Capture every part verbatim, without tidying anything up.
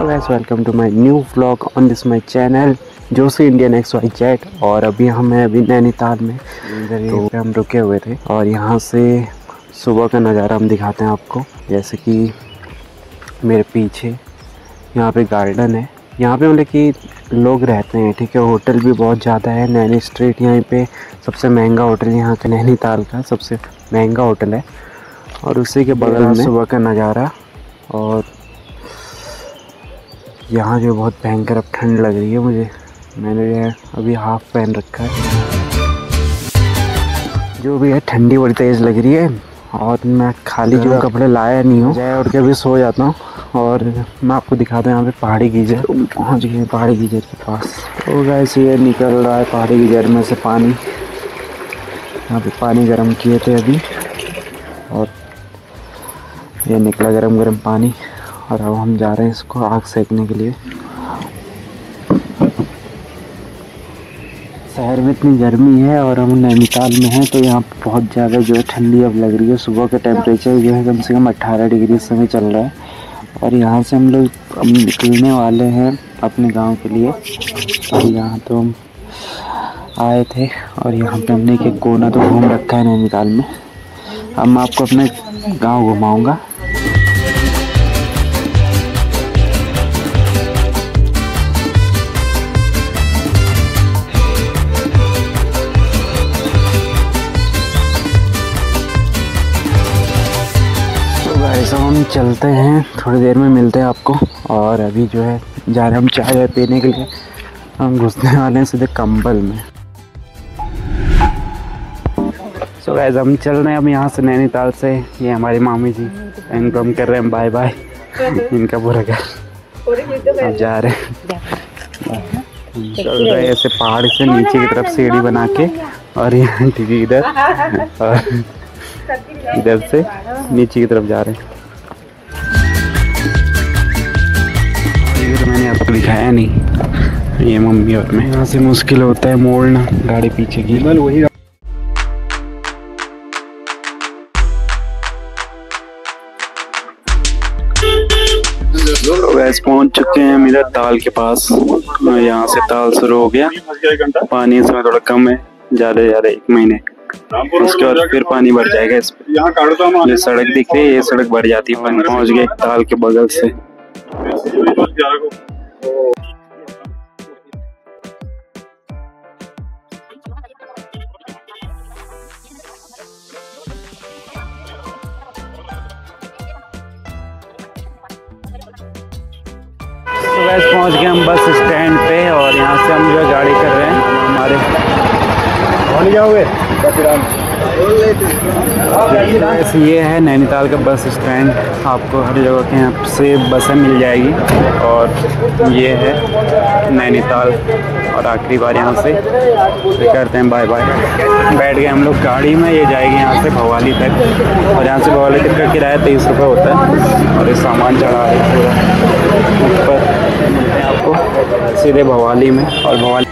Guys, welcome to my new vlog on this my channel Joshi Indian X Y Z. और अभी हम हैं अभी नैनीताल में, इधर तो पे हम रुके हुए थे और यहाँ से सुबह का नज़ारा हम दिखाते हैं आपको। जैसे कि मेरे पीछे यहाँ पे गार्डन है, यहाँ पे मतलब कि लोग रहते हैं, ठीक है। होटल भी बहुत ज़्यादा है। नैनी स्ट्रीट यहाँ पे सबसे महंगा होटल यहाँ का नैनीताल का सबसे महंगा होटल है। और उसी के बगल में सुबह का नज़ारा। और यहाँ जो बहुत भयंकर अब ठंड लग रही है मुझे, मैंने जो है अभी हाफ पहन रखा है। जो भी है ठंडी बड़ी तेज़ लग रही है और मैं खाली जो कपड़े लाया नहीं हूँ, जाए उठ के भी सो जाता हूँ। और मैं आपको दिखाता हूँ यहाँ पे पहाड़ी गीजर, पहुँच गए पहाड़ी गीजर के पास। तो गाइस ये निकल रहा है पहाड़ी गीजर में से पानी। यहाँ पे पानी गर्म किए थे अभी और ये निकला गरम गरम पानी। और अब हम जा रहे हैं इसको आग सेकने के लिए। शहर में इतनी गर्मी है और हम नैनीताल में हैं तो यहाँ बहुत ज़्यादा जो है ठंडी अब लग रही है। सुबह का टेम्परेचर जो है कम से कम अट्ठारह डिग्री इस समय चल रहा है। और यहाँ से हम लोग अब निकलने वाले हैं अपने गांव के लिए। और यहाँ तो हम आए थे और यहाँ पे हमने एक कोना तो घूम रखा है नैनीताल में। अब मैं आपको अपने गाँव घुमाऊँगा। ऐसा हम चलते हैं, थोड़ी देर में मिलते हैं आपको। और अभी जो है जा रहे हम चाय पीने के लिए। हम घुसने वाले हैं सीधे कंबल में। सो गाइस हम चल रहे हैं अब यहाँ से नैनीताल से। ये हमारी मामी जी, इनको हम कर रहे हैं बाय बाय। इनका पूरा घर अब जा रहे हैं, चल रहे हैं ऐसे पहाड़ से नीचे की तरफ सीढ़ी बना के। और यहाँ ठीक इधर और इधर से नीचे की तरफ जा रहे हैं। ये तो मैंने आपको दिखाया नहीं, ये मम्मी और मैं। यहाँ से मुश्किल होता है मोड़ना गाड़ी पीछे की। वही वैसे पहुंच चुके हैं हम इधर ताल के पास। यहाँ से ताल शुरू हो गया। पानी इसमें थोड़ा कम है, ज़्यादा ज़्यादा एक महीने। उसके बाद फिर पानी बढ़ जाएगा इस पे। ये सड़क दिख रही है, ये सड़क बढ़ जाती है। पानी पहुंच गया ताल के बगल से। तो वैसे पहुंच गए हम बस स्टैंड पे और यहाँ से हम जो गाड़ी कर रहे हैं हमारे जाओगे। वैसे ये है नैनीताल का बस स्टैंड। आपको हर जगह के यहाँ से बसें मिल जाएगी। और ये है नैनीताल। और आखिरी बार यहाँ से करते हैं बाय बाय। बैठ गए हम लोग गाड़ी में, ये जाएगी यहाँ से भवाली तक। और यहाँ से भवाली तक का किराया तेईस रुपये होता है। और ये सामान चढ़ा है पूरा ऊपर, मिलते हैं आपको सीधे भवाली में। और भवाली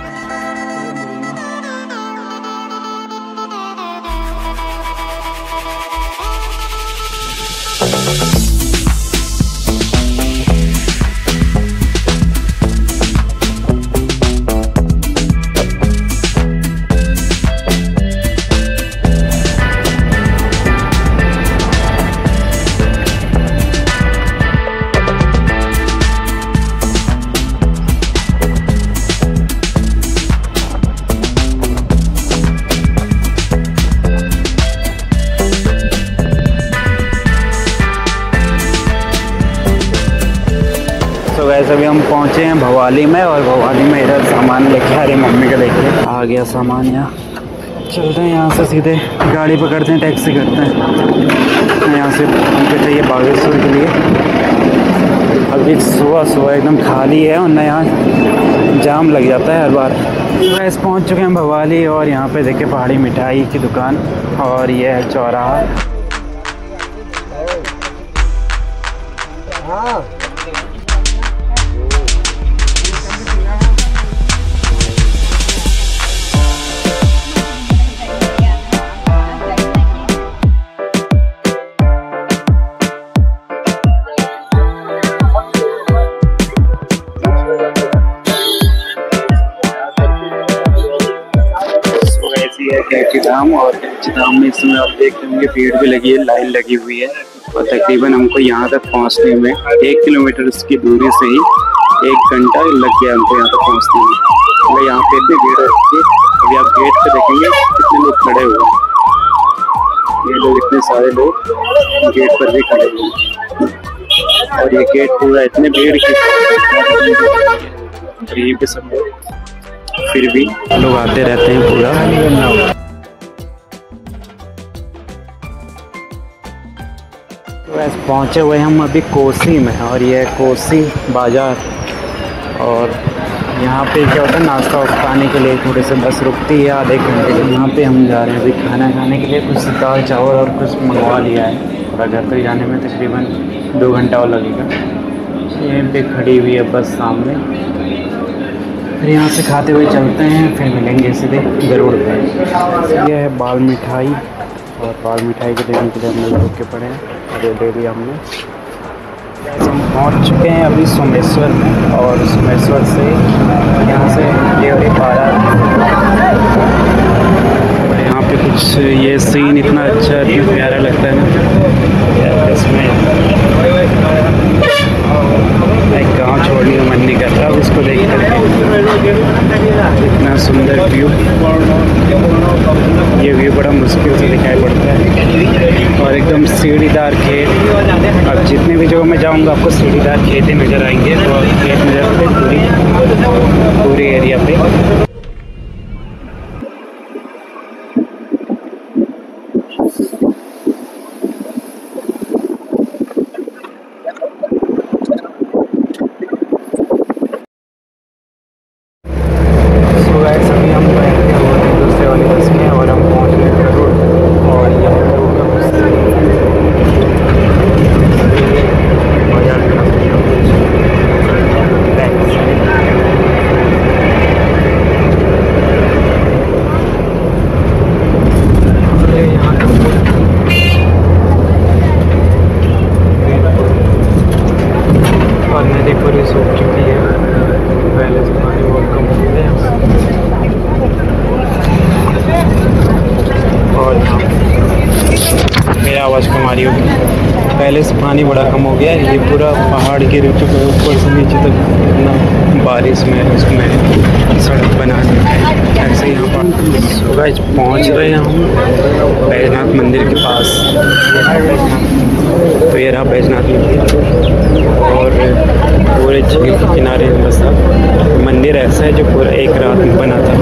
वैसे भी हम पहुँचे हैं भवाली में। और भवाली में इधर सामान लेके आ रहे हैं, मम्मी का लेके आ गया सामान। यहाँ चलते हैं, यहाँ से सीधे गाड़ी पकड़ते हैं, टैक्सी करते हैं। यहाँ से हमको चाहिए बागेश्वर के लिए। अभी सुबह सुबह एकदम खाली है और यहाँ जाम लग जाता है हर बार। वैसे पहुँच चुके हैं भवाली और यहाँ पे देखिए पहाड़ी मिठाई की दुकान। और ये है चौराहा। अक्षरधाम में इस समय आप देख रहे होंगे भीड़ भी लगी है, लाइन लगी हुई है और तकरीबन हमको यहाँ तक पहुँचने में एक किलोमीटर की दूरी से ही एक घंटा लग गया हमको यहाँ तक पहुँचने में। तो यहाँ पे इतनी भीड़ हो रखी है। अभी आप गेट पे देखेंगे कितने लोग खड़े हुए हैं, ये लोग इतने सारे लोग गेट पर भी खड़े हुए हैं और ये गेट पूरा इतने भीड़ की यहीं पे सब लोग फिर भी लोग आते रहते हैं पूरा। तो ऐसे पहुँचे हुए हम अभी कोसी में और ये कोसी बाज़ार और यहाँ पे क्या होता है नाश्ता खाने के लिए थोड़े से बस रुकती है आधे घंटे के। यहाँ पे हम जा रहे हैं अभी खाना खाने के लिए। कुछ दाल चावल और कुछ मंगवा लिया है और घर तक जाने में तकरीबन दो घंटा और लगेगा। यहीं पे खड़ी हुई है बस सामने, फिर यहाँ से खाते हुए चलते हैं, फिर मिलेंगे सीधे गरुड़ पे। यह है बाल मिठाई और बाल मिठाई के देखने के लिए हम लोग रुक के पड़े हैं और ले लिया हमने। हम पहुँच चुके हैं अभी सोमेश्वर में और सोमेश्वर से यहाँ से ये पारा और यहाँ पे कुछ ये सीन इतना अच्छा इतना प्यारा लगता है ना, इसमें एक गाँव छोड़ने का मन नहीं करता अब इसको देख कर। इतना सुंदर व्यू, ये व्यू बड़ा मुश्किल से दिखाई पड़ता है और एकदम सीढ़ीदार खेत। अब जितने भी जगह मैं जाऊंगा आपको सीढ़ीदार खेतें नज़र आएंगे और खेत नज़र आते पूरी पूरी एरिया पे। आवाज़ कम आ रही होगी, पहले से पानी बड़ा कम हो गया है। ये पूरा पहाड़ गिर चुका है ऊपर से नीचे तक, इतना बारिश में उसमें सड़क बना दी है। ऐसे यहाँ पर सुबह पहुँच रहे हैं हम बैजनाथ मंदिर के पास। तो ये रहा बैजनाथ मंदिर और पूरे झील के किनारे बसा मंदिर ऐसा है जो पूरा एक रात में बना था।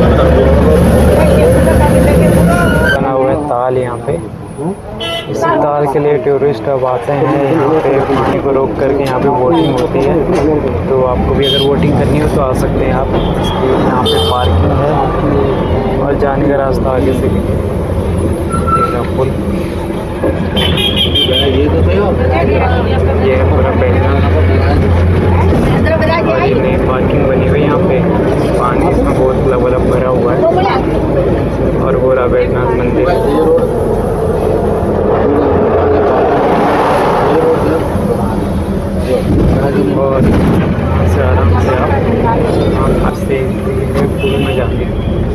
बना हुआ है ताल यहाँ पे, इसी ताल के लिए टूरिस्ट अब आते हैं। यहाँ पे पानी को रोक करके यहाँ पे बोटिंग होती है, तो आपको भी अगर बोटिंग करनी हो तो आ सकते हैं आप। यहाँ पे पार्किंग है और जाने का रास्ता आगे से पुल। ये पूरा बैजनाथ और ये नई पार्किंग बनी हुई है यहाँ पे। पानी इसमें बहुत लबलब भरा हुआ है और वो रहा बैजनाथ मंदिर। और यहाँ से आराम से आप हंसते पुल में जाएंगे।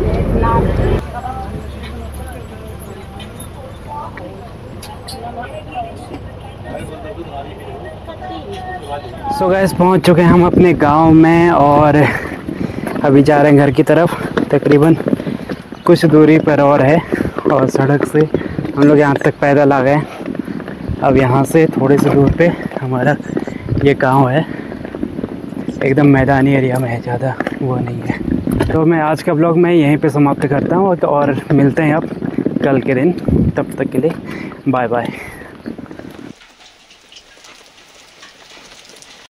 सो गैस पहुँच चुके हैं हम अपने गांव में और अभी जा रहे हैं घर की तरफ। तकरीबन कुछ दूरी पर और है और सड़क से हम लोग यहाँ तक पैदल आ गए। अब यहाँ से थोड़े से दूर पे हमारा ये गांव है, एकदम मैदानी एरिया में है, ज़्यादा वो नहीं है। तो मैं आज का ब्लॉग मैं यहीं पे समाप्त करता हूँ और मिलते हैं अब कल के दिन। तब तक के लिए बाय बाय।